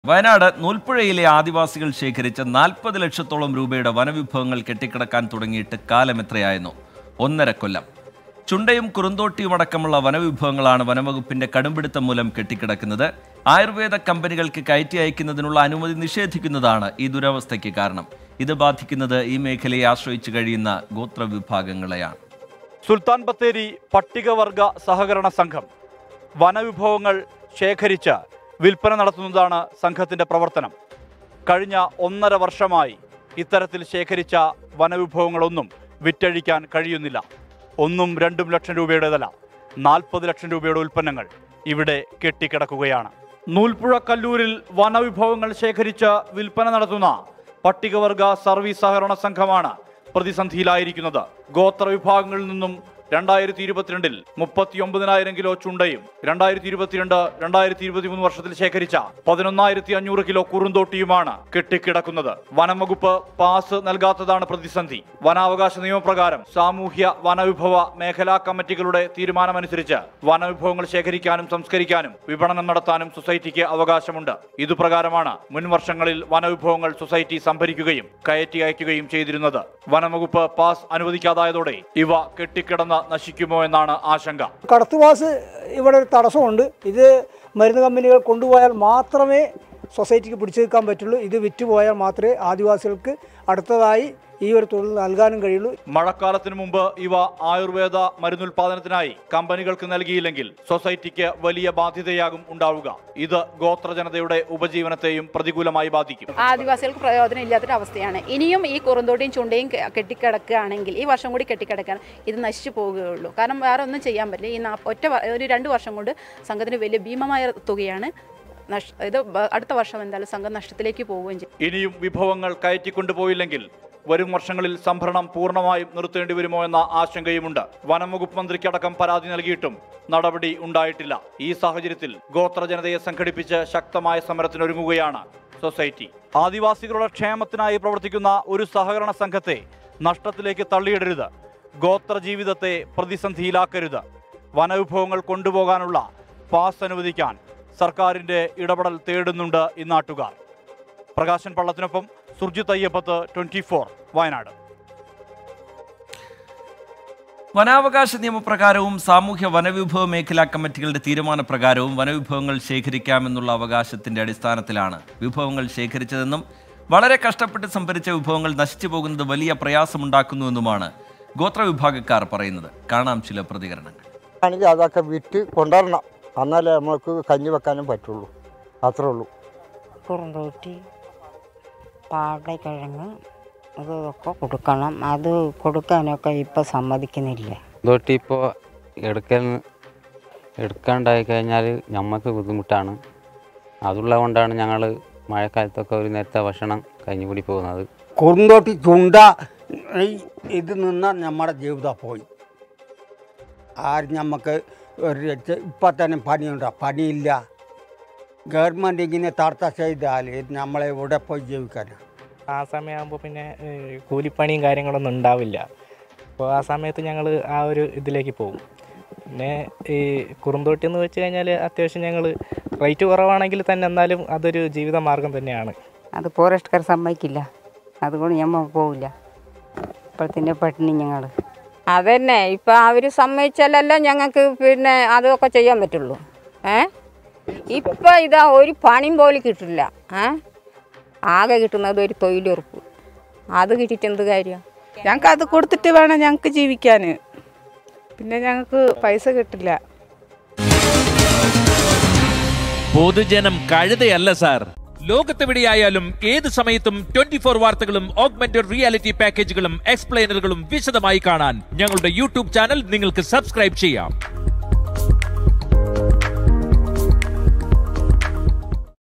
വയനാട് നൂൽപ്പുഴയിലെ ആദിവാസികൾ ശേഖരിച്ച 40 ലക്ഷത്തോളം രൂപയുടെ വനവിഭവങ്ങൾ കെട്ടിക്കിടക്കാൻ തുടങ്ങിയിട്ട് കാലമെത്രയായിരുന്നു? 1.5 കൊല്ലം. ചുണ്ടയും കുറുന്തോട്ടിയും അടക്കമുള്ള വനവിഭവങ്ങളാണ് വനംവകുപ്പിന്റെ കടുംപിടുത്തം മൂലം കെട്ടിക്കിടക്കുന്നത്. ആയുർവേദ കമ്പനികൾക്ക് കയറ്റി അയക്കുന്നതിനുള്ള അനുമതി നിഷേധിക്കുന്നതാണ് ഈ ദുരവസ്ഥയ്ക്ക് കാരണം. ഇത് ബാധിക്കുന്നത് ഈ മേഖലയെ ആശ്രയിച്ചു കഴിയുന്ന ഗോത്രവിഭാഗങ്ങളെയാണ്. സുൽത്താൻ ബത്തേരി പട്ടികവർഗ സഹകരണ സംഘം വനവിഭവങ്ങൾ ശേഖരിച്ച് വിൽപ്പന നടത്തുന്നതാണ് സംഘത്തിൻ്റെ പ്രവർത്തനം. കഴിഞ്ഞ 1.5 വർഷമായി ഇത്തരത്തിൽ ശേഖരിച്ച വനവിഭവങ്ങളൊന്നും വിറ്റഴിക്കാൻ കഴിയുന്നില്ല. 1-2 ലക്ഷം രൂപയുടേതല്ല, 40 ലക്ഷം രൂപയുടെ ഉൽപ്പന്നങ്ങൾ ഇവിടെ കെട്ടിക്കിടക്കുകയാണ്. നൂൽപ്പുഴ കല്ലൂരിൽ വനവിഭവങ്ങൾ ശേഖരിച്ച് വിൽപ്പന നടത്തുന്ന പട്ടികവർഗ സർവീസ് സഹകരണ സംഘമാണ് പ്രതിസന്ധിയിലായിരിക്കുന്നത്. ഗോത്രവിഭാഗങ്ങളിൽ നിന്നും 2022 39,000 കിലോ ചുണ്ടയും 2022-2023 വർഷത്തിൽ ശേഖരിച്ച 11,500 കിലോ കുറുന്തോട്ടിയുമാണ് കെട്ടിക്കിടക്കുന്നത്. വനംവകുപ്പ് പാസ് നൽകാത്തതാണ് പ്രതിസന്ധി. വനാവകാശ നിയമപ്രകാരം സാമൂഹ്യ വനവിഭവ മേഖലാ കമ്മിറ്റികളുടെ തീരുമാനമനുസരിച്ച് വനവിഭവങ്ങൾ ശേഖരിക്കാനും സംസ്കരിക്കാനും വിപണനം നടത്താനും സൊസൈറ്റിക്ക് അവകാശമുണ്ട്. ഇതുപ്രകാരമാണ് മുൻ വർഷങ്ങളിൽ വനവിഭവങ്ങൾ സൊസൈറ്റി സംഭരിക്കുകയും കയറ്റി അയക്കുകയും ചെയ്തിരുന്നത്. വനംവകുപ്പ് പാസ് അനുവദിക്കാതായതോടെ ഇവ കെട്ടിക്കിടന്ന നശിക്കുമോ എന്നാണ് ആശങ്ക. കടത്തുപാസ് ഇവിടെ ഒരു തടസ്സമുണ്ട്. ഇത് മരുന്ന് കമ്പനികൾ കൊണ്ടുപോയാൽ മാത്രമേ സൊസൈറ്റിക്ക് പിടിച്ചു നിൽക്കാൻ പറ്റുള്ളൂ. ഇത് വിറ്റുപോയാൽ മാത്രമേ ആദിവാസികൾക്ക് അടുത്തതായി ഈ ഒരു തൊഴിൽ നൽകാനും കഴിയുള്ളൂ. മഴക്കാലത്തിന് മുമ്പ് ഇവ ആയുർവേദ മരുന്നുൽപാദനത്തിനായി കമ്പനികൾക്ക് നൽകിയില്ലെങ്കിൽ സൊസൈറ്റിക്ക് വലിയ ബാധ്യതയാകും ഉണ്ടാവുക. ഇത് ഗോത്രജനതയുടെ ഉപജീവനത്തെയും പ്രതികൂലമായി ബാധിക്കും. ആദിവാസികൾക്ക് പ്രയോജനം ഇല്ലാത്തൊരു അവസ്ഥയാണ്. ഇനിയും ഈ കുറുന്തോട്ടിയും ചുണ്ടയും കെട്ടിക്കിടക്കുകയാണെങ്കിൽ ഈ വർഷം കൂടി കെട്ടിക്കിടക്കാൻ ഇത് നശിച്ചു പോവുകയുള്ളൂ. കാരണം വേറെ ഒന്നും ചെയ്യാൻ പറ്റില്ല. ഈ 2 വർഷം കൊണ്ട് സംഘത്തിന് വലിയ ഭീമമായ തുകയാണ്. ഇത് അടുത്ത വർഷം എന്തായാലും സംഘം നഷ്ടത്തിലേക്ക് പോവുകയും ചെയ്യും. ഇനിയും വിഭവങ്ങൾ കയറ്റിക്കൊണ്ടുപോയില്ലെങ്കിൽ വരും വർഷങ്ങളിൽ സംഭരണം പൂർണ്ണമായും നിർത്തേണ്ടി വരുമോ എന്ന ആശങ്കയുമുണ്ട്. വനംവകുപ്പ് മന്ത്രിക്കടക്കം പരാതി നൽകിയിട്ടും നടപടി ഉണ്ടായിട്ടില്ല. ഈ സാഹചര്യത്തിൽ ഗോത്രജനതയെ സംഘടിപ്പിച്ച് ശക്തമായ സമരത്തിനൊരുങ്ങുകയാണ് സൊസൈറ്റി. ആദിവാസികളുടെ ക്ഷേമത്തിനായി പ്രവർത്തിക്കുന്ന ഒരു സഹകരണ സംഘത്തെ നഷ്ടത്തിലേക്ക് തള്ളിയിടരുത്. ഗോത്ര ജീവിതത്തെ പ്രതിസന്ധിയിലാക്കരുത്. വനവിഭവങ്ങൾ കൊണ്ടുപോകാനുള്ള പാസ് അനുവദിക്കാൻ സർക്കാരിന്റെ ഇടപെടൽ തേടുന്നുണ്ട് ഈ നാട്ടുകാർ. പ്രകാശൻ പള്ളത്തിനൊപ്പം സുർജിത് അയ്യപ്പത്ത്, 24 വയനാട്. വനാവകാശ നിയമപ്രകാരവും സാമൂഹ്യ വനവിഭവ മേഖലാ കമ്മിറ്റികളുടെ തീരുമാനപ്രകാരവും വനവിഭവങ്ങൾ ശേഖരിക്കാമെന്നുള്ള അവകാശത്തിന്റെ അടിസ്ഥാനത്തിലാണ് വിഭവങ്ങൾ ശേഖരിച്ചതെന്നും വളരെ കഷ്ടപ്പെട്ട് സംഭരിച്ച വിഭവങ്ങൾ നശിച്ചു പോകുന്നത് വലിയ പ്രയാസമുണ്ടാക്കുന്നുവെന്നുമാണ് ഗോത്രവിഭാഗക്കാർ പറയുന്നത്. കാണാം ചില പ്രതികരണങ്ങൾ. അതൊക്കെ വിറ്റ് കൊണ്ടുവരണം, എന്നാലേ നമുക്ക് കഞ്ഞി വെക്കാനും പറ്റുള്ളൂ. അത്രേ ഉള്ളൂ. കുറുന്തോട്ടി, പാടക്കിഴങ്ങ് അതൊക്കെ കൊടുക്കണം. അത് കൊടുക്കാനൊക്കെ ഇപ്പോൾ സമ്മതിക്കുന്നില്ല. കുറുന്തോട്ടി ഇപ്പോൾ എടുക്കാണ്ടായി കഴിഞ്ഞാൽ നമുക്ക് ബുദ്ധിമുട്ടാണ്. അതുള്ളത് കൊണ്ടാണ് ഞങ്ങൾ മഴക്കാലത്തൊക്കെ ഒരു നേരത്തെ ഭക്ഷണം കഴിഞ്ഞു കൂടി പോകുന്നത്. കുറുന്തോട്ടി ചുണ്ട ഇത് നിന്നാൽ നമ്മുടെ ജീവിതം പോയി. ആരും നമുക്ക് ഇപ്പം തന്നെ പണിയുണ്ടോ? പണിയില്ല. ഗവൺമെൻറ് ഇങ്ങനെ തർത്ത ചെയ്താൽ നമ്മളെ ഇവിടെ പോയി ജീവിക്കാനാണ്. ആ സമയമാകുമ്പോൾ പിന്നെ കൂലിപ്പണിയും കാര്യങ്ങളൊന്നും ഉണ്ടാവില്ല. അപ്പോൾ ആ സമയത്ത് ഞങ്ങൾ ആ ഒരു ഇതിലേക്ക് പോകും. പിന്നെ ഈ കുറുന്തോട്ടി എന്ന് വെച്ച് കഴിഞ്ഞാൽ അത്യാവശ്യം ഞങ്ങൾ റേറ്റ് കുറവാണെങ്കിൽ തന്നെ എന്നാലും അതൊരു ജീവിത മാർഗം തന്നെയാണ്. അത് ഫോറസ്റ്റുകാർ സമ്മതിക്കില്ല, അതുകൊണ്ട് ഞമ്മ പോവില്ല. ഇപ്പോഴത്തെ പട്ടിണി ഞങ്ങൾ അതന്നെ. ഇപ്പം അവർ സമ്മതിച്ചാലല്ല ഞങ്ങൾക്ക് പിന്നെ അതൊക്കെ ചെയ്യാൻ പറ്റുള്ളൂ. ഇപ്പം ഇതാ ഒരു പണിയും പോലും കിട്ടില്ല. ആകെ കിട്ടുന്നത് ഒരു തൊഴിലുറപ്പ്. അത് കിട്ടിയിട്ട് എന്ത് കാര്യം? ഞങ്ങൾക്ക് അത് കൊടുത്തിട്ട് വേണം ഞങ്ങൾക്ക് ജീവിക്കാൻ. പിന്നെ ഞങ്ങൾക്ക് പൈസ കിട്ടില്ല. പൊതുജനം കഴുതയല്ല സാർ. ലോകത്തെവിടെയായാലും ഏത് സമയത്തും 24 വാർത്തകളും ഓഗ്മെന്റഡ് റിയാലിറ്റി പാക്കേജുകളും എക്സ്പ്ലെയിനറുകളും വിശദമായി കാണാൻ ഞങ്ങളുടെ യൂട്യൂബ് ചാനൽ നിങ്ങൾക്ക് സബ്സ്ക്രൈബ് ചെയ്യാം.